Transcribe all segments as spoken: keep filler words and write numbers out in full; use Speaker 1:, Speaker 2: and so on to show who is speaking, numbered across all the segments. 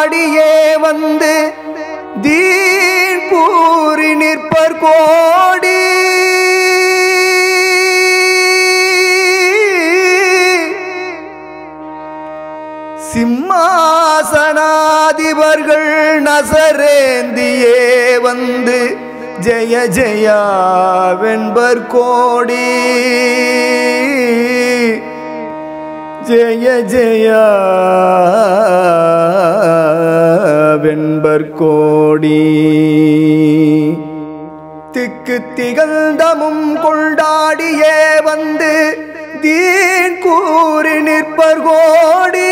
Speaker 1: கொண்டாடியே வந்து தீன் கூறி நிற்பர் கோடி. சிம்மாசனாதிபர்கள் நசரேந்தியே வந்து ஜெய ஜெயா வெண்பர் கோடி. ஜெய ஜெயா வெண்பர் கோடி. திக்கு திகழ்ந்தமும் கொண்டாடியே வந்து தீன் கூறி நிற்பர் கோடி.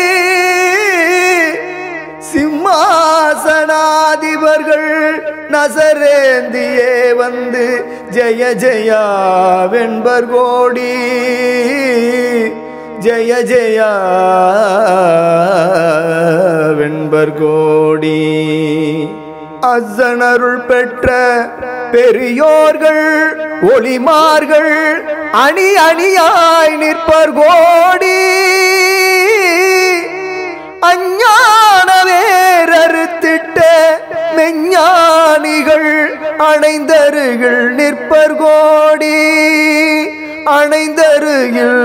Speaker 1: சிம்மாசனாதிபர்கள் நசரேந்தியே வந்து ஜெய ஜெயா வெண்பர் கோடி. ஜெய ஜெயா வெண்பர் கோடி. அசனருள் பெற்ற பெரியோர்கள் ஒளிமார்கள் அணி அணியாய் நிற்பர் கோடி. அஞ்ஞான வேரறுத்திட்ட மெஞ்ஞானிகள் அணைந்தருகில் நிற்பர் கோடி. அணைந்தருகில்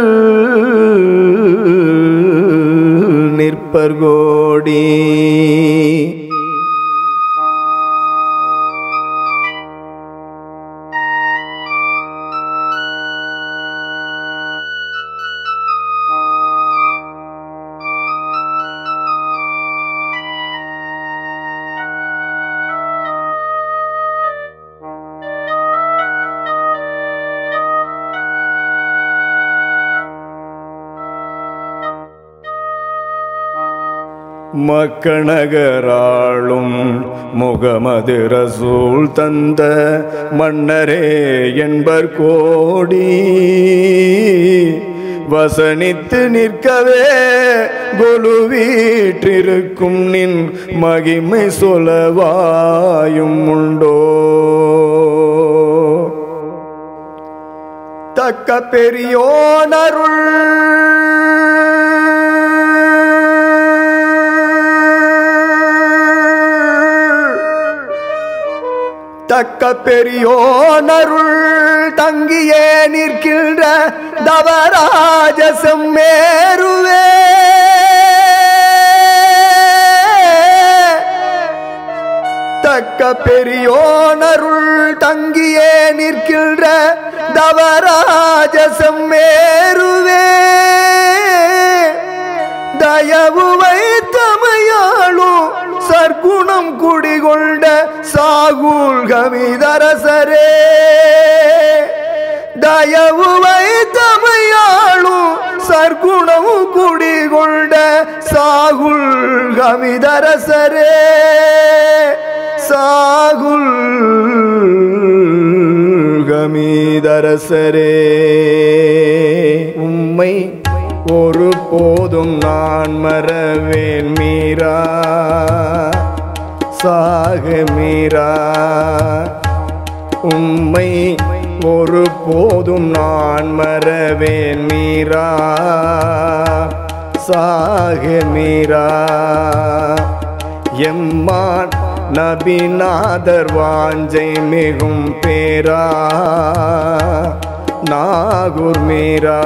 Speaker 1: நிற்பர் கோடி. மக்கநகராளும் முகமது ரசூல் தந்த மன்னரே என்பர் கோடி. வசனித்து நிற்கவே கொலுவீற்றிருக்கும் நின் மகிமை சொலவாயும் உண்டோ. தக்க பெரியோனருள் தக்க பெரியோனருள் தங்கியே நிற்கின்ற தவராஜ செம்மேருவே. தக்க பெரியோனருள் தங்கியே நிற்கின்ற தவராஜ செம்மேருவே. தயவு வைத்தமையாளும் சர்க்குணம் குடிகொண்ட சாகுல் கமிதரசரே. தயவு வைத்தமையாளும் சர்க்குணம் குடிகொண்ட சாகுல் கமிதரசரே. சாகுல் கமிதரசரே. உம்மை ஒரு போதும் நான் மறவேன் மீரா. சாக மீரா. உம்மை ஒரு போதும் நான் மறவேன் மீரா. சாக மீரா. எம்மான் நபிநாதர் வாஞ்சை மிகும் பேரா. நாகூர் மீரா.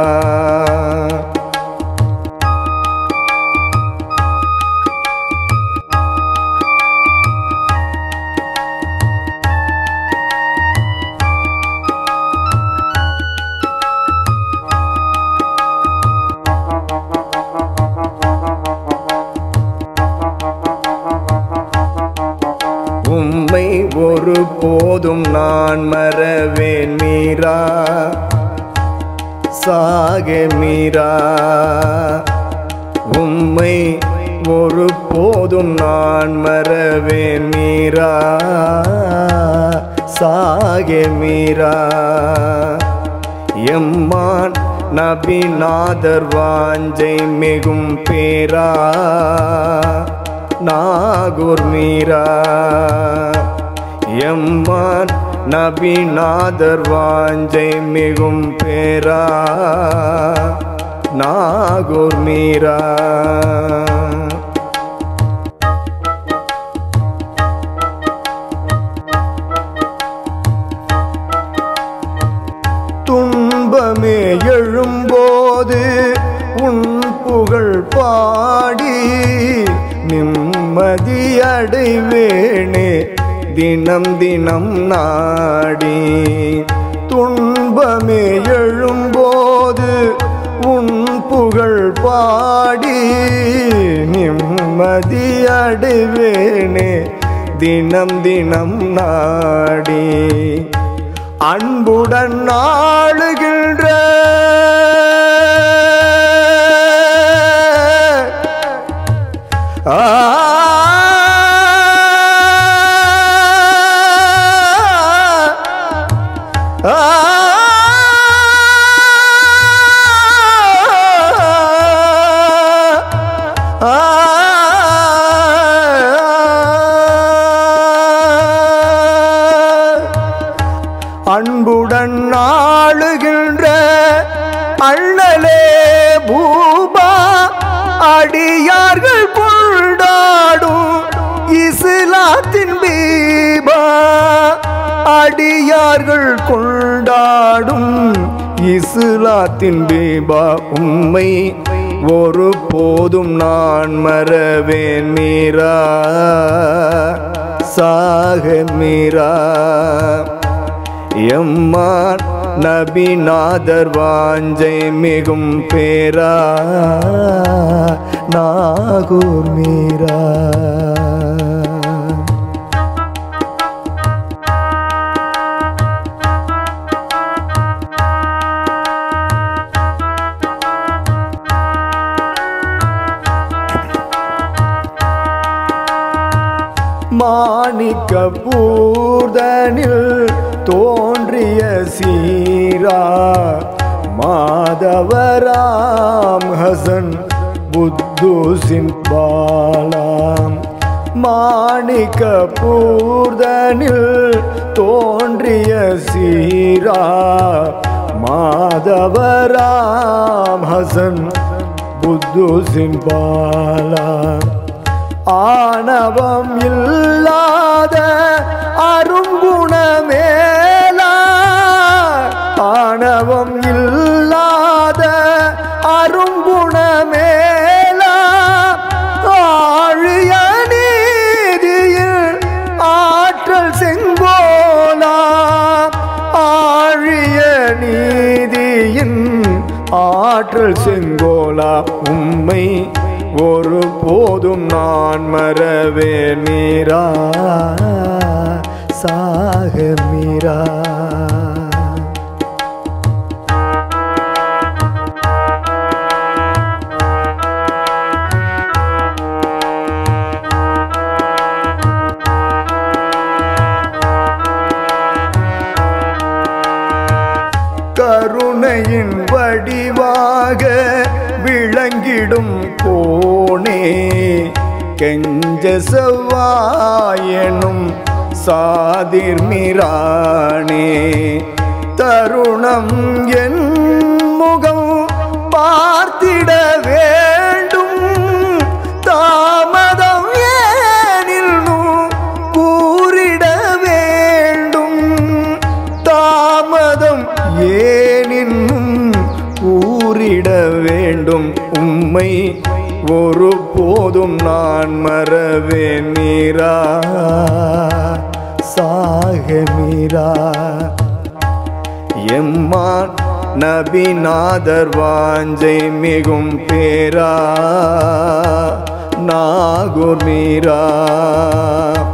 Speaker 1: உம்மை ஒரு போதும் நான் மறவேன் மீரா. சாக மீரா. உம்மை ஒரு போதும் நான் மறவேன் மீரா. சாக மீரா. எம்மான் நபிநாதர் வாஞ்சை மிகும் பேரா. நாகூர் மீரா. எம்மான் நபிநாதர் வாஞ்சை மிகும் பேரா. நாகூர் மீரா. அடைவேனே தினம் தினம் நாடி துன்பமே எழும்போது உன் புகழ் பாடி நிம்மதி அடைவேனே தினம் தினம் நாடி அன்புடன் ஆளுகின்ற ஆ அன்புடன் ஆளுகின்ற அண்ணலே பூபா அடியார்கள் கொண்டாடும் இஸ்லாத்தின் பீபா அடியார்கள் கொண்டாடும் இஸ்லாத்தின் பீபா உம்மை ஒரு போதும் நான் மறவேன் மீரா சாக மீரா எம்மான் நபிநாதர் வாஞ்சை மிகும் பேரா நாகூர் மீரா மாணிக்க பூர்தனில் தோன்றிய சீரா மாதவராம் ஹசன் புத்தூசின் பாலாம் மாணிக்க பூர்தனில் தோன்றிய சீரா மாதவராம் ஹசன் புத்தூசின் பாலாம் ஆணவம் இல்லாத அருங்குணமேலா ஆணவம் இல்லாத அருங்குணமேலா ஆழிய நீதியில் ஆற்றல் செங்கோலா ஆழிய நீதியின் ஆற்றல் செங்கோலா உம்மை ஒரு போதும் நான் மறவேன் மீரா சாக மீரா கருணையின் வடிவாக விளங்கிடும் கோணே கெஞ்ச செவ்வாயனும் சாதிர் மிரானே தருணம் என் முகம் பார்த்திட வேண்டும் தாமதம் ஏனில்னும் கூறிட வேண்டும் தாமதம் ஏனின்னும் கூறிட வேண்டும் உம்மை ஒரு போதும் நான் மறவேன் மீரா சாக மீரா எம்மான் நபிநாதர் வாஞ்சை மிகும் பேரா நாகூர் மீரா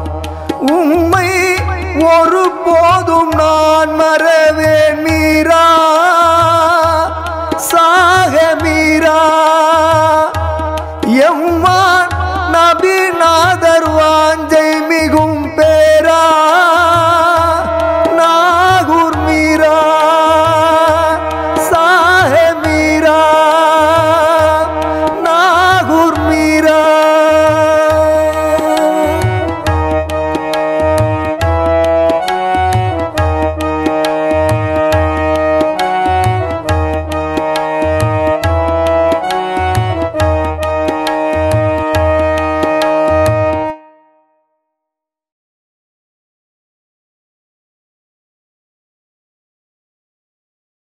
Speaker 1: உம்மை ஒரு போதும் நான் மறவேன் மீரா